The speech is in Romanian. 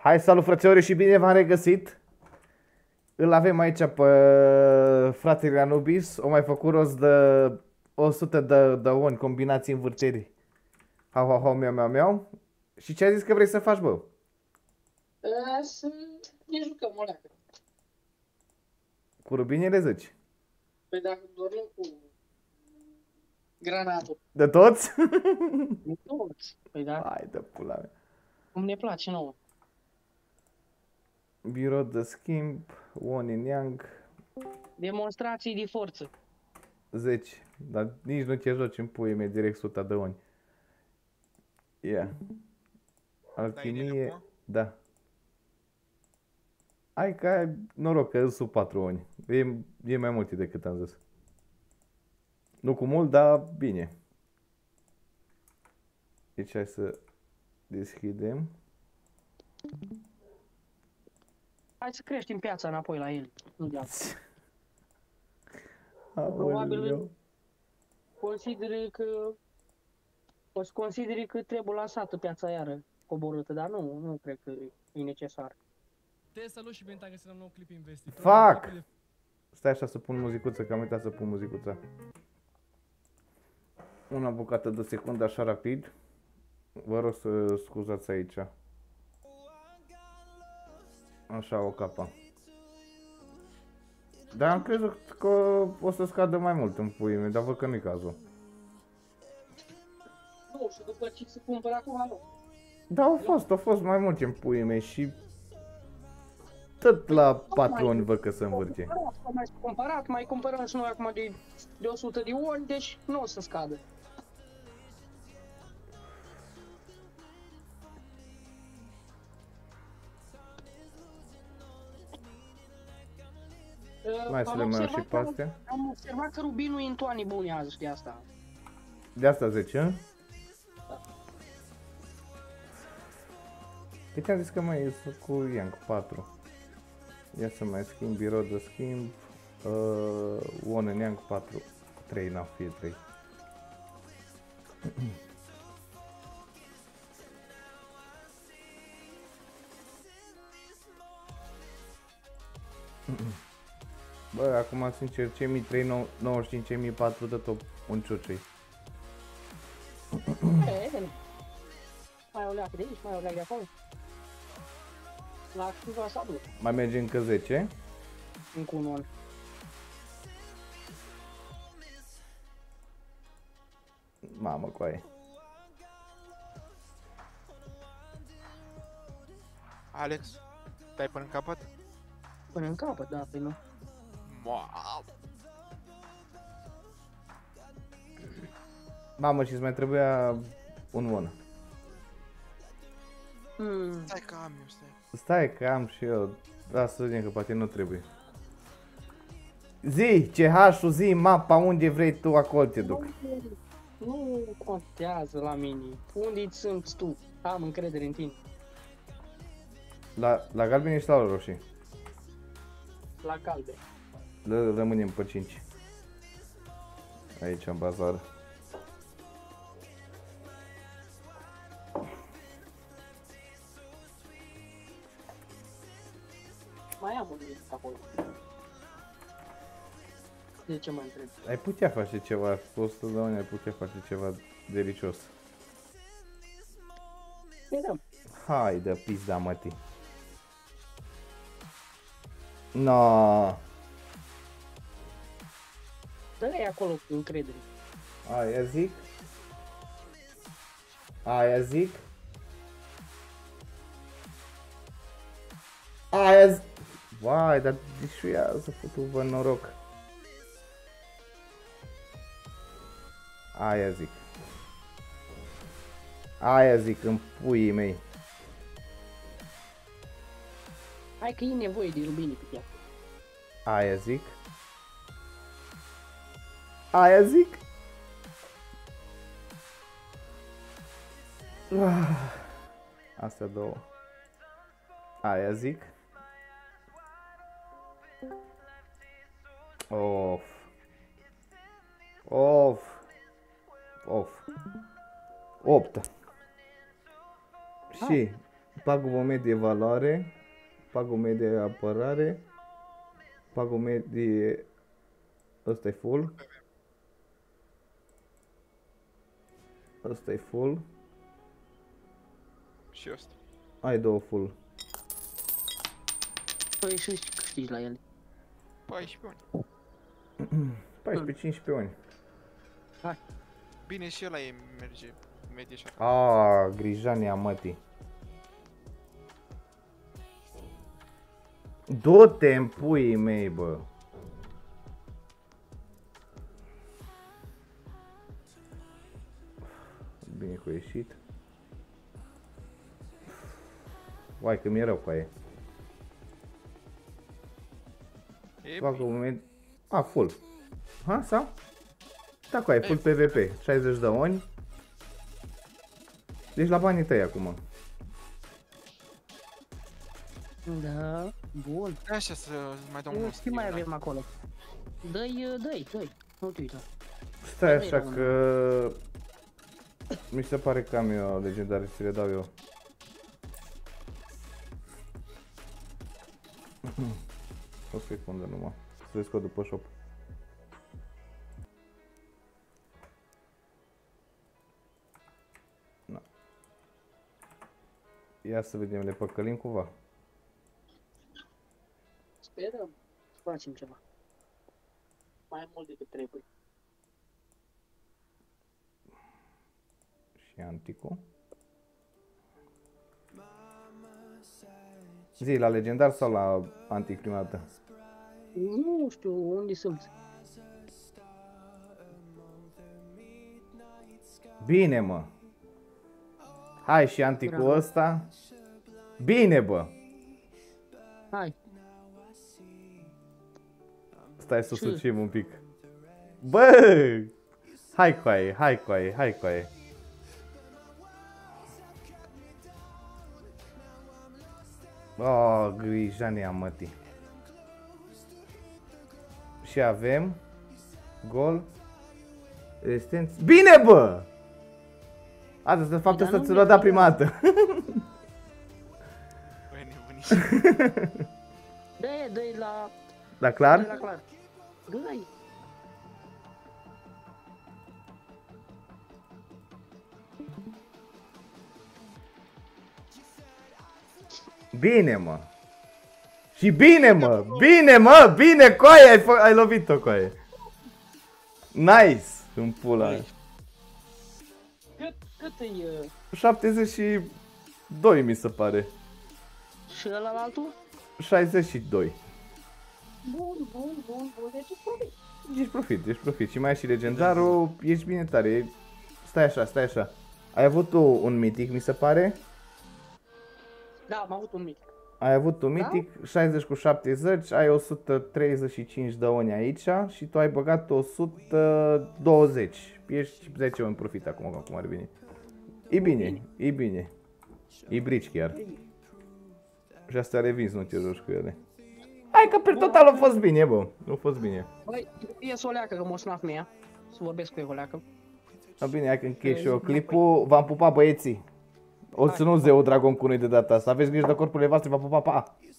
Hai, salut frățioare și bine v-am regăsit. Îl avem aici pe fratele Anubis. O mai făcut rost de 100 de oni combinații învârtiri. Hau, hau, hau, miau, miau, miau. Și ce ai zis că vrei să faci, bă? Să ne jucăm o leacă. Cu rubinele zici? Păi dacă doar nu cu granatul. De toți? Nu toți. Păi da, Hai de pula mea. cum ne place nouă. Birou de schimb, one in young, Demonstrații de forță. 10. Dar nici nu te joci în puii mei, direct 100 de oni. Ia. Alchimie, da. Hai că ai noroc că sunt 4 oni. E mai multe decât am zis. Nu cu mult, dar bine. Deci hai să deschidem. Hai să creștem piața înapoi la el. Nu de altfel. Aoleu. O să consideri că trebuie lăsată piața iară coborâtă, dar nu cred că e necesar. Te salut și bine te-am găsit la un nou clip investitor. Fac! Stai așa să pun muzicuță, că am uitat să pun muzicuța. Una bucată de secundă, așa rapid. Vă rog să scuzați aici. Așa o capa. Dar am crezut că o să scadă mai mult în puii mei, dar văd că nu-i cazul. Nu, și după ce se cumpără acum, nu. Da, au fost mai multe în puii mei și tot la patroni văd că se învârte. Mai cumpărăm și noi acum de 100 de ori, deci nu o să scadă. Mai să le mai iau și pe astea. Am observat că rubinul e în toane bune azi de asta. De asta 10, Păi te-am zis că mai ies cu Yang 4. Ia să mai schimb, birou de schimb. One în Yang 4. 3, n-a fie 3. Bă, acum sincer, ce 1395, ce 1004 de top un ciuciui. Mai o leacă de aici, mai o leacă de acolo. La activa s-a dus. Mai merge încă 10. Încă un on. Mamă, coaie. Alex, stai până în capăt? Până în capăt, da, păi nu. Mamă, și-ți mai trebuia un one. Stai că am eu, stai. Stai că am și eu. Da, să vedem că poate nu trebuie. Zi, CH-ul, zi, mapa, unde vrei tu, acolo te duc. Nu contează la mine. Unde sunt tu? Am încredere în tine. La galbeni și la roșii. La galben. Rămânem pe 5. Aici, în bazar. Mai am un mic acolo. De ce mă întreb? Ai putea face ceva, cu 100 de ani ai putea face ceva delicios. Vedem. Hai de pizda, mătii. No. Dă-i acolo cu încredere. Aia zic. Aia zic. Aia zic. Vai, dar dișuiază, futu-vă noroc. Aia zic. Aia zic, în puii mei. Hai că e nevoie de rubini pe piață. Aia zic. Aia zic. Astea două. Aia zic. Of. Of. Of. 8. Și Pagubă medie valoare. Pagubă medie apărare. Pagubă medie... Ăsta e full. Ăsta e full. Și ăsta. Ai două full. Păi și câștigi la ele. 14 ani. 14-15 ani. Bine, și ăla e merge medie 7. Aaa, grijania mătii. Du-te în puii mei, bă. Bine că a ieșit. Vai că mi-e rău cu aia. E Fac bine. un moment... A, full. Ha, sau? Da, cu aia, full PvP. 60 de oni. Deci la banii tăi acum. Da, bun. Așa să mai dau unul. Ce mai avem acolo? Dă-i. Nu te uita. Stai așa că... Mi se pare că am eu legendare, să le dau eu. O secundă numai. Să vezi codul pe shop. Na. Ia să vedem, le păcălim cumva. Sperăm să facem ceva. Mai mult decât trebuie. Și anticul. Zi, la legendar sau la antic prima dată? Nu știu unde sunt. Bine, mă. Hai și anticul ăsta. Bine, bă. Hai. Stai să sucim un pic. Bă! Hai coaie, hai coaie, hai coaie. Oh, grijania mătii. Și avem gol. Rezistență. Bine, bă! Asta, de fapt, Dar asta nu ți l-a dat merge. prima dată. Băi, nebunici. Dă-i la... Da, Dă-i clar? la clar. Dă-i. Bine, mă. Și bine, mă. Bine, mă. Bine, coaie. Ai lovit-o, coaie. Nice. În pula aia. Cât e... 72 mi se pare. Și ăla la altul? 62. Bun. Deci e profit. Ești profit. Și mai ai și legendarul, ești bine tare. Stai așa. Ai avut tu un mitic, mi se pare? Da, am avut un mic. Ai avut un mitic, 60 cu 70, ai 135 de oni aici și tu ai băgat 120. Ești 10 în profit acum, cum ar veni. E bine. E brici chiar. Și astea le vinzi, nu te joci cu ele. Hai că pe total a fost bine, bă. A fost bine. Băi, ies o leacă că mă sunat mea. Să vorbesc cu ei o leacă. Bine, hai că închei și eu clipul. V-am pupat, băieții. O să nu zeu dragon cu noi de data asta. Aveți grijă de corpurile voastre, v-am pupat, pa!